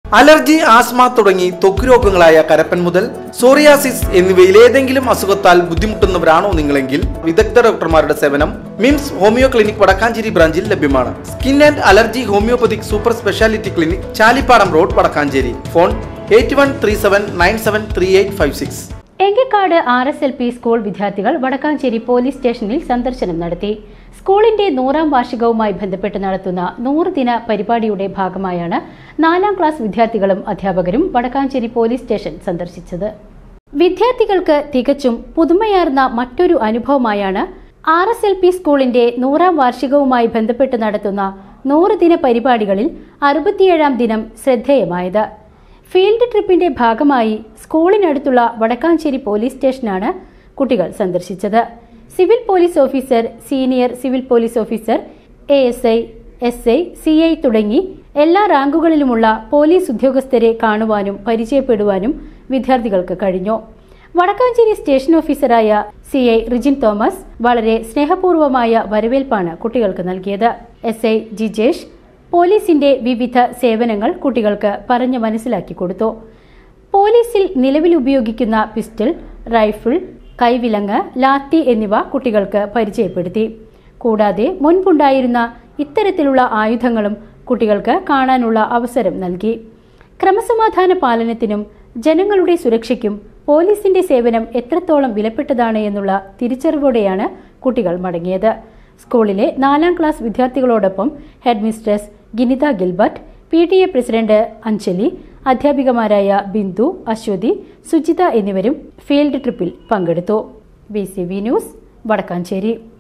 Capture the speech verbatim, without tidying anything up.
Allergy, asthma തുടങ്ങി ത്വക്ക് രോഗങ്ങളായ കരപ്പൻ മുതൽ സോറിയാസിസ് എന്നിവയിൽ ഏതെങ്കിലും അസുഖത്താൽ ബുദ്ധിമുട്ടുന്നവരാണോ നിങ്ങളെങ്കിൽ വിദഗ്ധ ഡോക്ടർമാരുടെ സേവനം മിംസ് ഹോമിയോ ക്ലിനിക് വടക്കാഞ്ചേരി ബ്രാഞ്ചിൽ ലഭ്യമാണ്. Skin and allergy homeopathic super speciality clinic, Chalippadam road, Vadakkanchery. Phone eight one three seven nine seven three eight five six. Engakkad R S L P school വിദ്യാർത്ഥികൾ വടക്കാഞ്ചേരി പോലീസ് സ്റ്റേഷനിൽ സന്ദർശനം നടത്തി. സ്കൂളിന്റെ നൂറാം വാർഷികവുമായി ബന്ധപ്പെട്ട് നടത്തുന്ന നൂറ് ദിന പരിപാടിയുടെ ഭാഗമായാണ് നാലാം ക്ലാസ് വിദ്യാർത്ഥികളും അധ്യാപകരും വടക്കാഞ്ചേരി പോലീസ് സ്റ്റേഷൻ സന്ദർശിച്ചത്. വിദ്യാർത്ഥികൾക്ക് തികച്ചും പുതുമയാർന്ന മറ്റൊരു അനുഭവമായാണ് ആർ എസ് എൽ പി സ്കൂളിന്റെ നൂറാം വാർഷികവുമായി ബന്ധപ്പെട്ട് നടത്തുന്ന നൂറ് ദിന പരിപാടികളിൽ അറുപത്തിയേഴാം ദിനം ശ്രദ്ധേയമായത്. ഫീൽഡ് ട്രിപ്പിന്റെ ഭാഗമായി സ്കൂളിനടുത്തുള്ള വടക്കാഞ്ചേരി പോലീസ് സ്റ്റേഷനാണ് കുട്ടികൾ സന്ദർശിച്ചത്. Civil police officer, senior civil police officer, A S I, S I, C I തുടങ്ങി എല്ലാ റാങ്കുകളിലുമുള്ള പോലീസ് ഉദ്യോഗസ്ഥരെ കാണുവാനും പരിചയപ്പെടുവാനും വിദ്യാർത്ഥികൾക്ക് കഴിഞ്ഞു. വടക്കാഞ്ചേരി സ്റ്റേഷൻ ഓഫീസറായ സി ഐ റിജിൻ തോമസ് വളരെ സ്നേഹപൂർവമായ വരവേൽപ്പാണ് കുട്ടികൾക്ക് നൽകിയത്. എസ് ഐ ജിജേഷ് പോലീസിന്റെ വിവിധ സേവനങ്ങൾ കുട്ടികൾക്ക് പറഞ്ഞു മനസ്സിലാക്കി കൊടുത്തു. പോലീസിൽ നിലവിൽ ഉപയോഗിക്കുന്ന പിസ്റ്റൾ, റൈഫിൾ, കൈവിലങ്ങ്, ലാത്തി എന്നിവ കുട്ടികൾക്ക് പരിചയപ്പെടുത്തി. കൂടാതെ മുൻപുണ്ടായിരുന്ന ഇത്തരത്തിലുള്ള ആയുധങ്ങളും കുട്ടികൾക്ക് കാണാനുള്ള അവസരം നൽകി. ക്രമസമാധാന പാലനത്തിനും ജനങ്ങളുടെ സുരക്ഷയ്ക്കും പോലീസിന്റെ സേവനം എത്രത്തോളം വിലപ്പെട്ടതാണ് എന്നുള്ള തിരിച്ചറിവോടെയാണ് കുട്ടികൾ മടങ്ങിയത്. സ്കൂളിലെ നാലാം ക്ലാസ് വിദ്യാർത്ഥികളോടൊപ്പം head mistress Ginitha Gilbert, P T A president Anjali, അധ്യാപികമാരായ ബിന്ദു, അശ്വതി, സുജിത എന്നിവരും ഫീൽഡ് ട്രിപ്പിൽ പങ്കെടുത്തു. B C V news, Vadakkanchery.